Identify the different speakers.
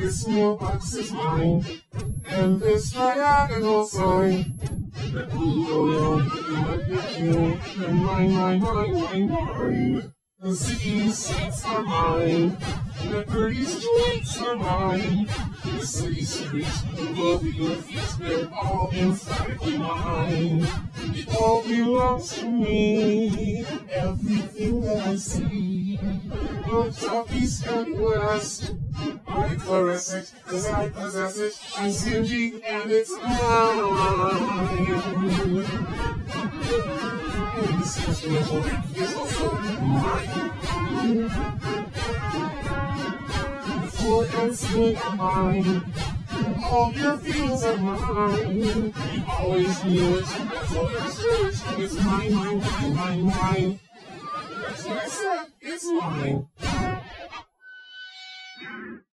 Speaker 1: This mailbox is mine, and this diagonal sign that will go in my picture, and mine. The city seats are mine, the pretty streets are mine. The city streets above your feet, they're all emphatically mine. It all belongs to me, everything that I see. North, south, east, and west, I caress it, 'cause I possess it. I'm stingy, and it's mine. This sentimental is also mine. The floor and ceiling are mine. All your feelings are mine. You always knew it. That's all there's to it. It's mine. That's what I said. It's mine.